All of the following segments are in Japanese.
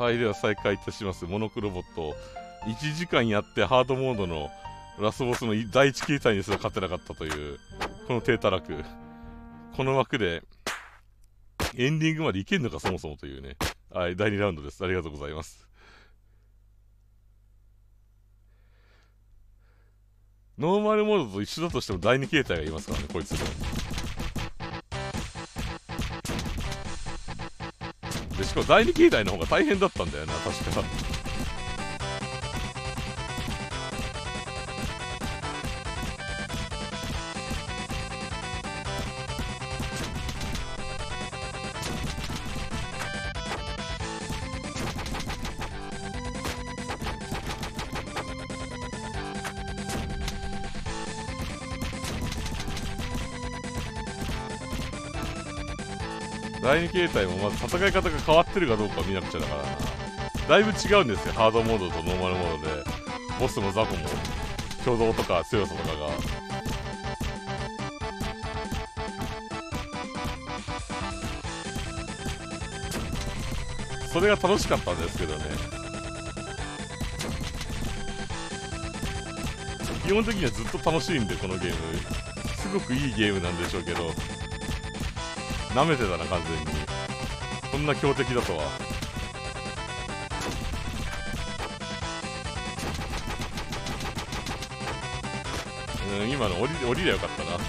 はい、では再開いたします。モノクロボット。1時間やってハードモードのラスボスの第一形態にすら勝てなかったという、この低たらく。この枠で、エンディングまでいけんのか、そもそもというね。はい、第2ラウンドです。ありがとうございます。ノーマルモードと一緒だとしても第2形態がいますからね、こいつで。で、しかも第2形態の方が大変だったんだよな、確か。第2形態もまず戦い方が変わってるかどうかを見なくちゃだからな。だいぶ違うんですよ、ハードモードとノーマルモードで。ボスもザコも挙動とか強さとかが。それが楽しかったんですけどね。基本的にはずっと楽しいんで、このゲームすごくいいゲームなんでしょうけど、舐めてたな、完全に。こんな強敵だとは。今の降りりゃよかったな。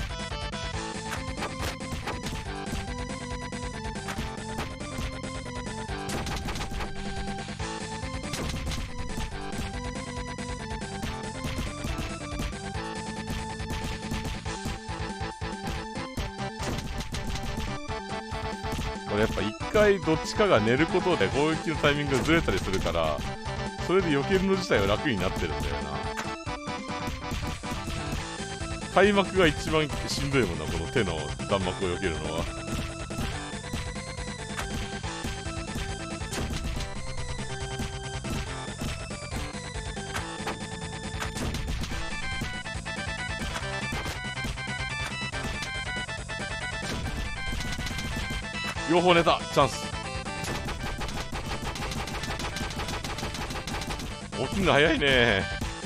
これやっぱ一回どっちかが寝ることで攻撃のタイミングがずれたりするから、それで避けるの自体は楽になってるんだよな。開幕が一番しんどいもんな、この手の弾幕を避けるのは。両方寝たチャンス。起きるの早いね。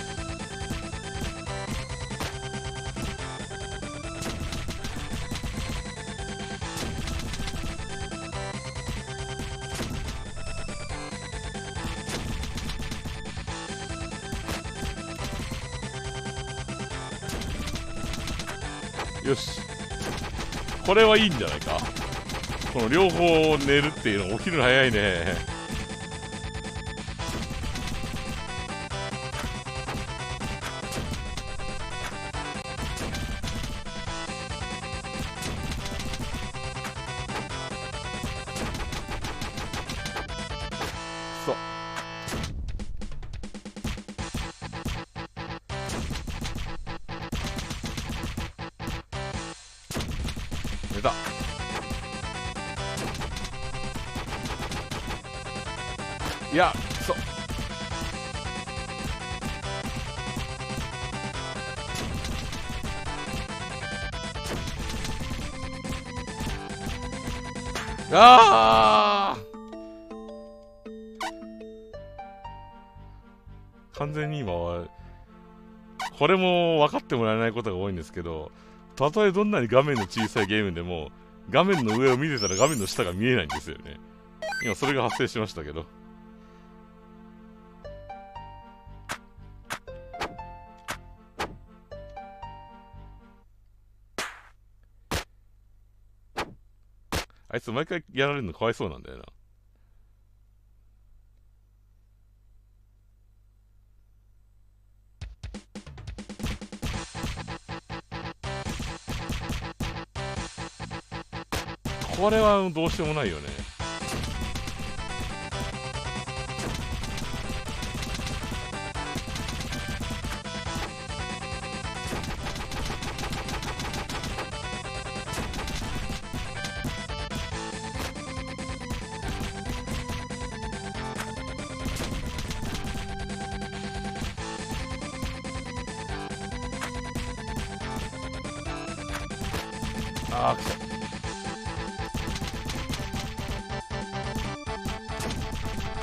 よし、これはいいんじゃないか。この両方寝るっていうの起きるの早いね。そう寝た。いや、そう。ああ、完全に今はこれも分かってもらえないことが多いんですけど、たとえどんなに画面の小さいゲームでも画面の上を見てたら画面の下が見えないんですよね。今それが発生しましたけど。あいつ毎回やられるのかわいそうなんだよな。これはどうしようもないよね。ああ、くそ。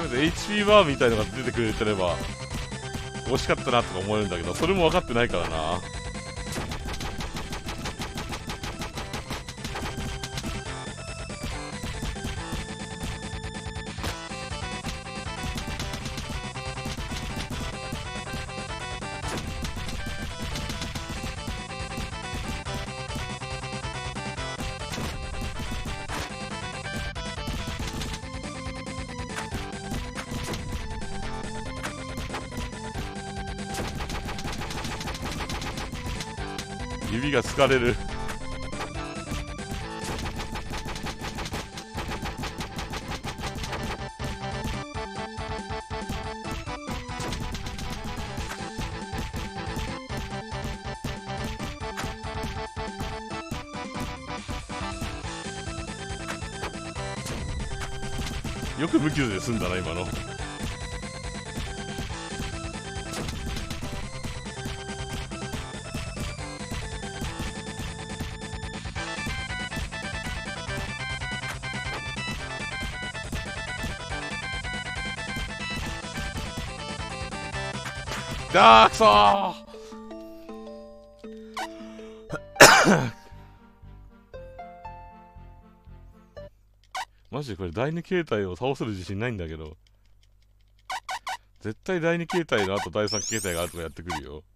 めて HP バーみたいのが出てくれてれば惜しかったなとか思えるんだけど、それも分かってないからな。指が疲れる。よく無傷で済んだな今の。あーくそーマジでこれ第2形態を倒せる自信ないんだけど、絶対第2形態の後第3形態があるとかやってくるよ。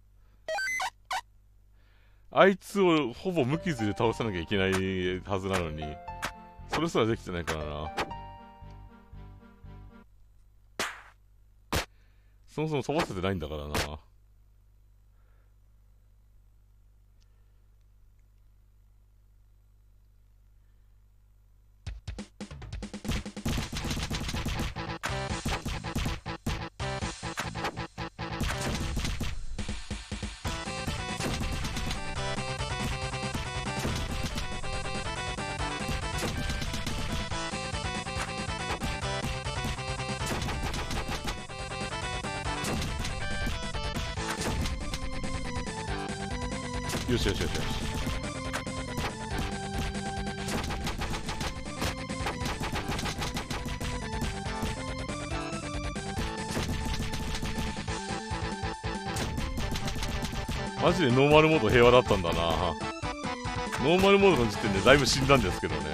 あいつをほぼ無傷で倒さなきゃいけないはずなのに、それすらできてないからな。そもそも飛ばせてないんだからな。よしよしよしよし。マジでノーマルモード平和だったんだな。ノーマルモードの時点でだいぶ死んだんですけどね。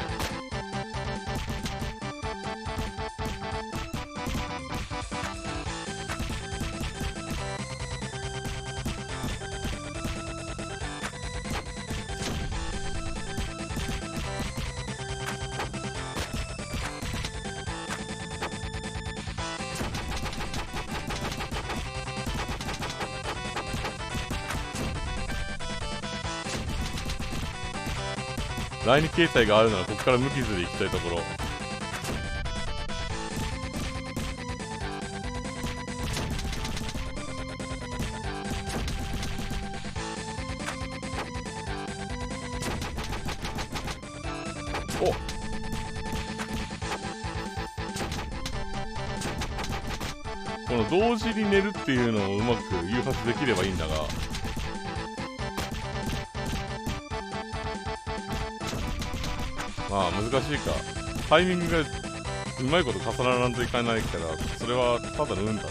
第2形態があるならここから無傷で行きたいところ。おっ、この同時に寝るっていうのをうまく誘発できればいいんだが、まあ難しいか。タイミングがうまいこと重ならんといかないから、それはただの運だな。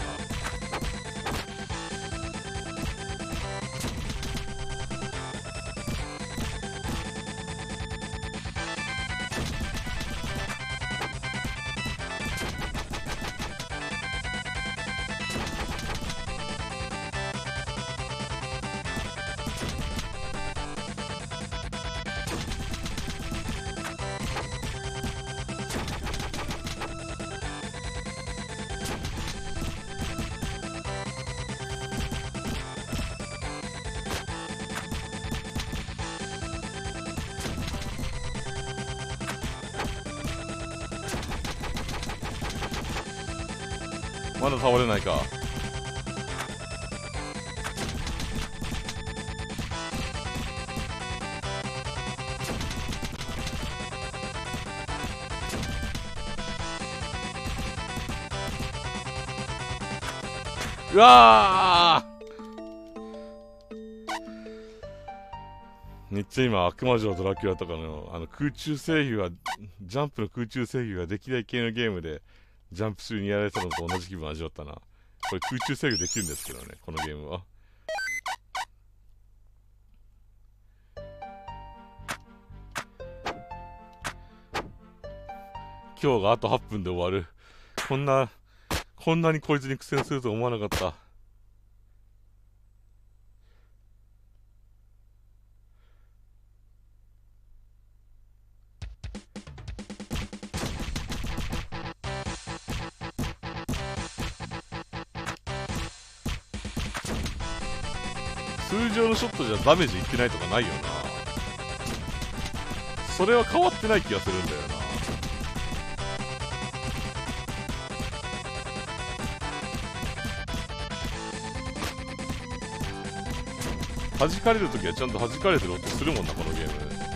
まだ倒れないか。うわー、めっちゃ今悪魔城ドラキュラとかの空中制御が、ジャンプの空中制御ができない系のゲームでジャンプ中にやられたのと同じ気分味わったな。これ空中制御できるんですけどね、このゲームは。今日があと8分で終わる。こんなにこいつに苦戦すると思わなかった。通常のショットじゃダメージいってないとかないよな。それは変わってない気がするんだよな。弾かれるときはちゃんと弾かれてる音するもんな、このゲーム。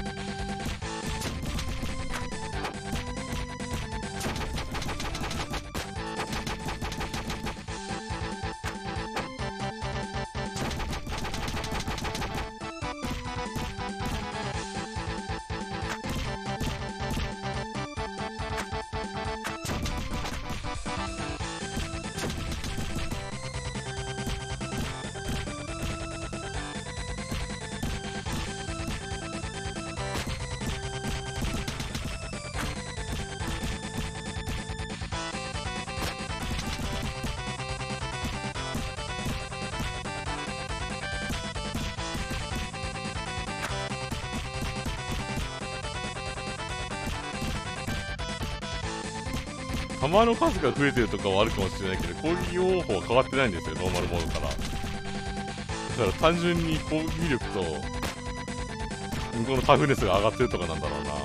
弾の数が増えてるとかはあるかもしれないけど、攻撃方法は変わってないんですよ、ノーマルモードから。だから単純に攻撃力と向こうのタフネスが上がってるとかなんだろうな。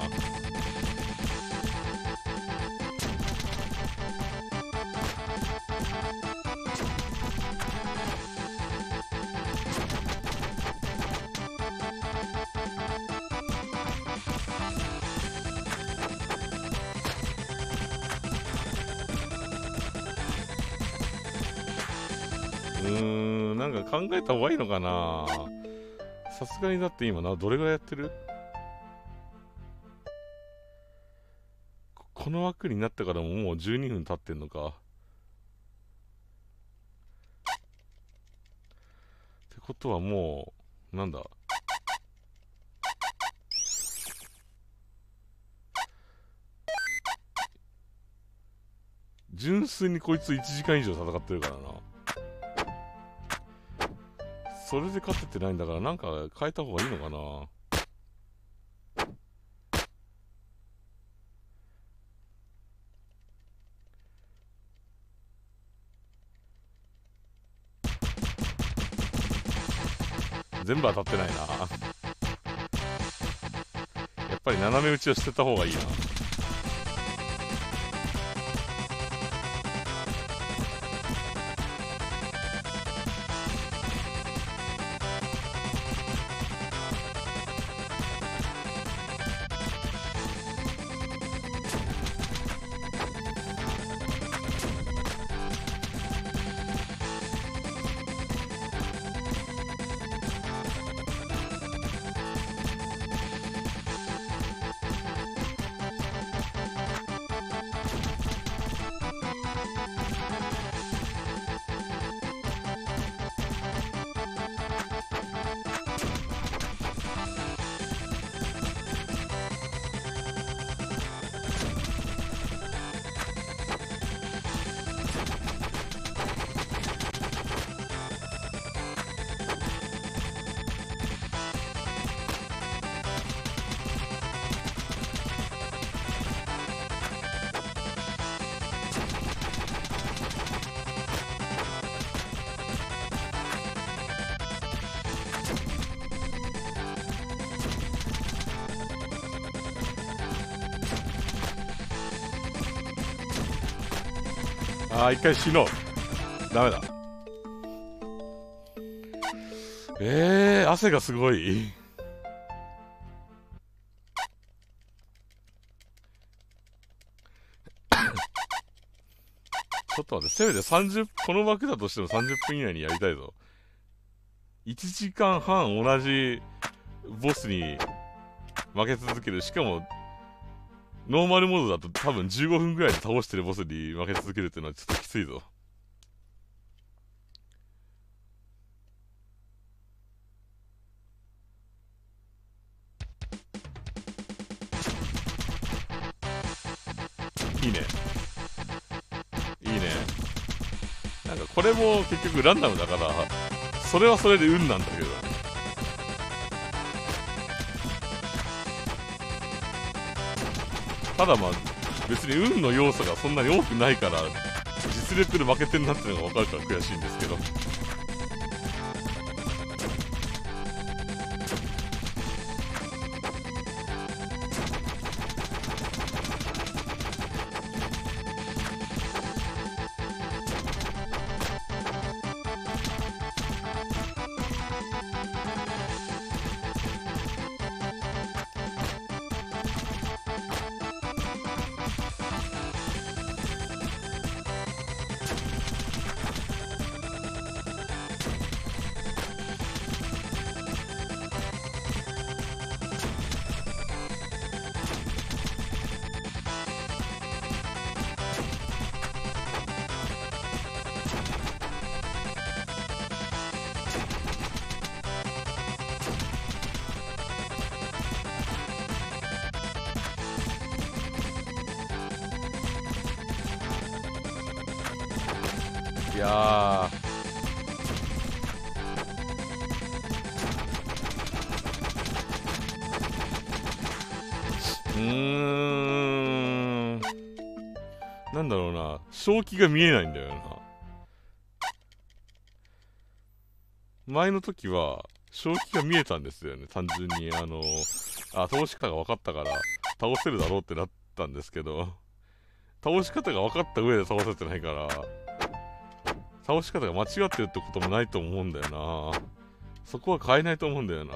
なんか考えた方がいいのかな。さすがにだって今どれぐらいやってる？この枠になってからももう12分経ってんのか。ってことはもう、なんだ。純粋にこいつ1時間以上戦ってるからな。それで勝ててないんだから、なんか変えた方がいいのかな。全部当たってないな。やっぱり斜め打ちを捨てた方がいいな。一回死のう。ダメだ。汗がすごい。ちょっと待って、せめてこの枠だとしても30分以内にやりたいぞ。1時間半同じボスに負け続ける。しかも、 ノーマルモードだと多分15分ぐらいで倒してるボスに負け続けるっていうのはちょっときついぞ。いいね。いいね。なんかこれも結局ランダムだから、それはそれで運なんだけどね。ただまあ、別に運の要素がそんなに多くないから、実力で負けてんなっていうのが分かるから悔しいんですけど。いやなんだろうな、正気が見えないんだよな。前の時は正気が見えたんですよね。単純に倒し方が分かったから倒せるだろうってなったんですけど、倒し方が分かった上で倒せてないから、倒し方が間違ってるってこともないと思うんだよな。そこは変えないと思うんだよな。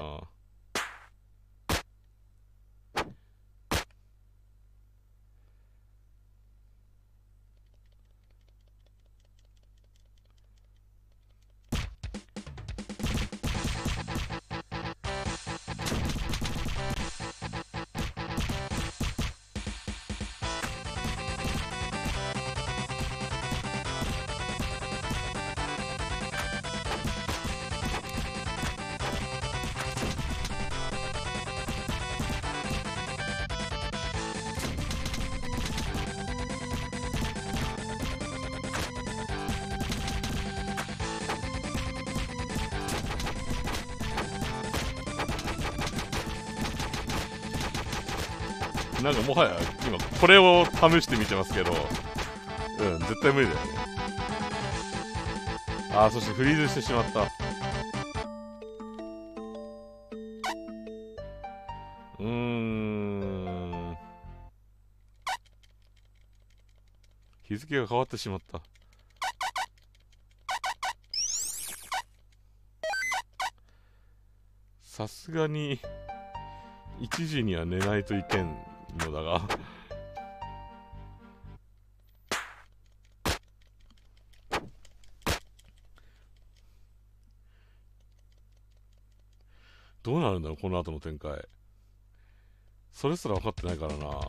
なんかもはや今これを試してみてますけど、絶対無理だよね。そしてフリーズしてしまった。日付が変わってしまった。さすがに1時には寝ないといけんのだがどうなるんだろう、この後の展開。それすら分かってないからな。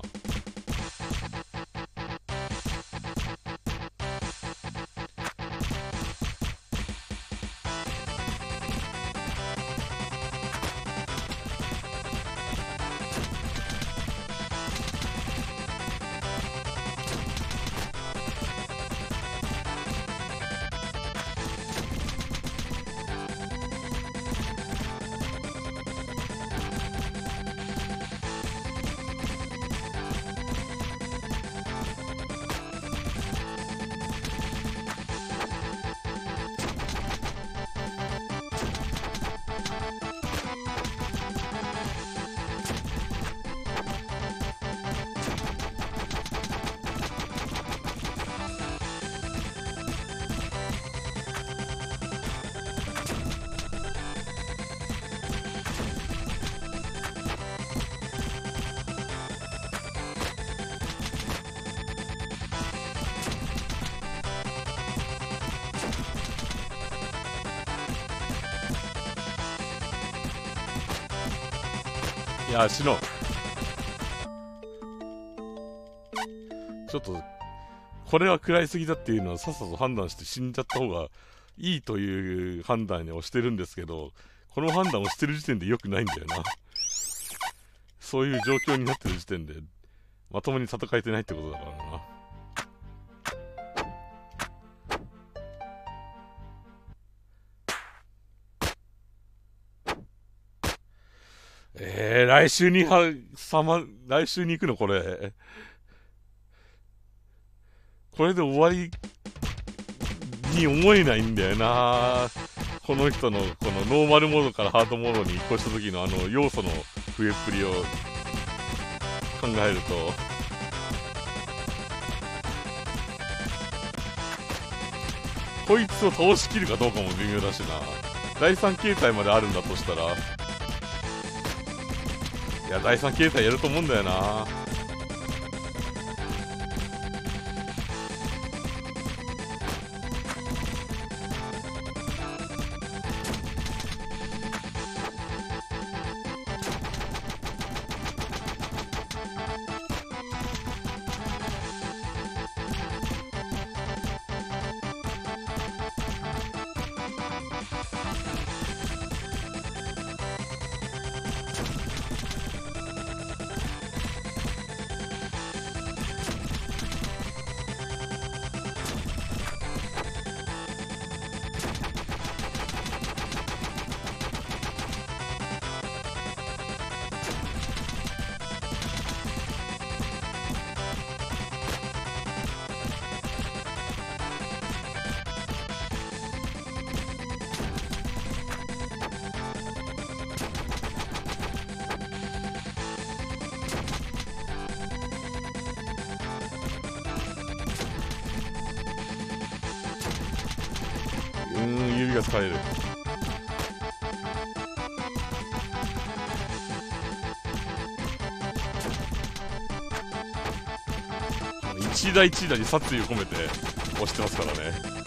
いや、死のう。 ちょっと、これは食らいすぎだっていうのはさっさと判断して死んじゃった方がいいという判断をしてるんですけど、この判断をしてる時点で良くないんだよな。そういう状況になってる時点で、まともに戦えてないってことだからな。来週に来週に行くのこれ。これで終わりに思えないんだよな。この人のこのノーマルモードからハードモードに移行した時の要素の増えっぷりを考えると、こいつを倒しきるかどうかも微妙だしな。第3形態まであるんだとしたら、いや、第3形態やると思うんだよな。指が疲れる。一打一打に殺意を込めて押してますからね。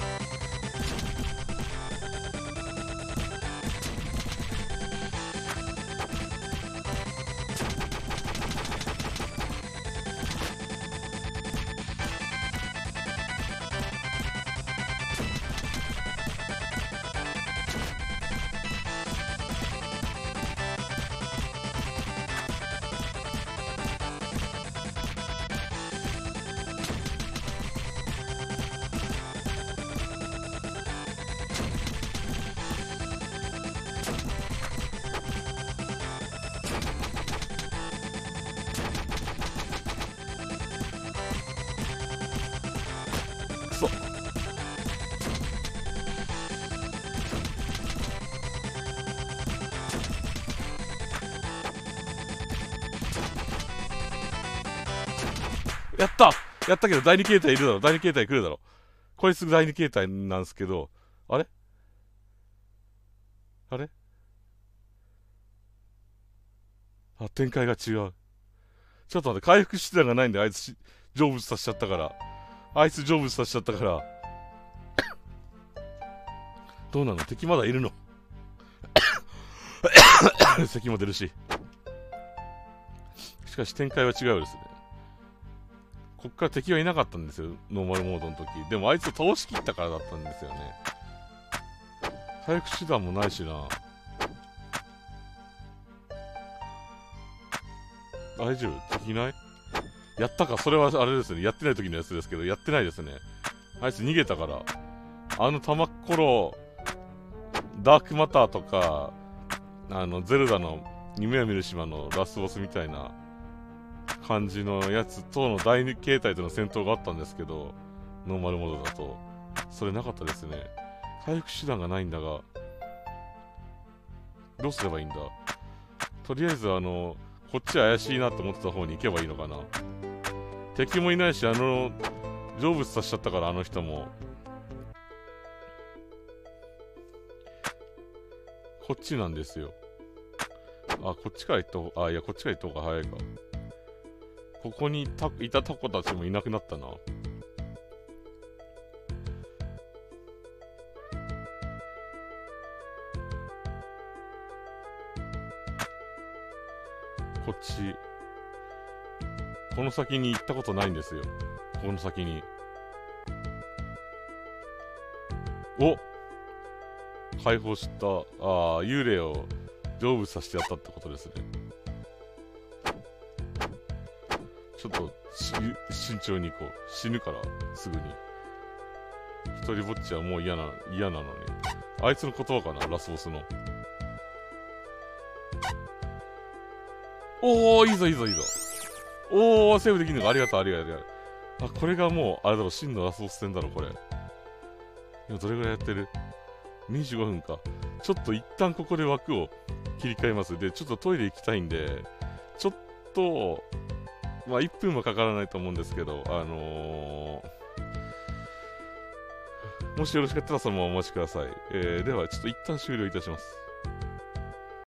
やったけど第2形態いるだろ。第2形態来るだろ。これすぐ第2形態なんですけど、あれ展開が違う。ちょっと待って、回復手段がないんで、あいつ成仏させちゃったから。どうなの？敵まだいるの？咳も出るし。しかし展開は違うですね。こっから敵はいなかったんですよ、ノーマルモードの時。でもあいつを倒しきったからだったんですよね。回復手段もないしな。大丈夫？敵いない？やったか、それはあれですね。やってない時のやつですけど、やってないですね。あいつ逃げたから。玉っころ、ダークマターとか、ゼルダの夢を見る島のラスボスみたいな感じのやつとの第2形態との戦闘があったんですけど、ノーマルモードだとそれなかったですね。回復手段がないんだが、どうすればいいんだ。とりあえずこっち怪しいなと思ってた方に行けばいいのかな。敵もいないし、成仏させちゃったから、あの人もこっちなんですよ。こっちから行った方、いや、こっちから行った方が早いか。ここにいたタコたちもいなくなったな。こっち。この先に行ったことないんですよ。 ここの先に。お、解放した。幽霊を成仏させてやったってことですね。ちょっと慎重に行こう。死ぬからすぐに。一人ぼっちはもう嫌なのに。あいつの言葉かな、ラスボスの。おー、いいぞ。おー、セーブできるのか。ありがとう。これがもう、あれだろ、真のラスボス戦だろ、これ。今どれぐらいやってる？ 25 分か。ちょっと一旦ここで枠を切り替えます。で、ちょっとトイレ行きたいんで、ちょっと、まあ1分はかからないと思うんですけど、もしよろしかったらそのままお待ちください。では、ちょっと一旦終了いたします。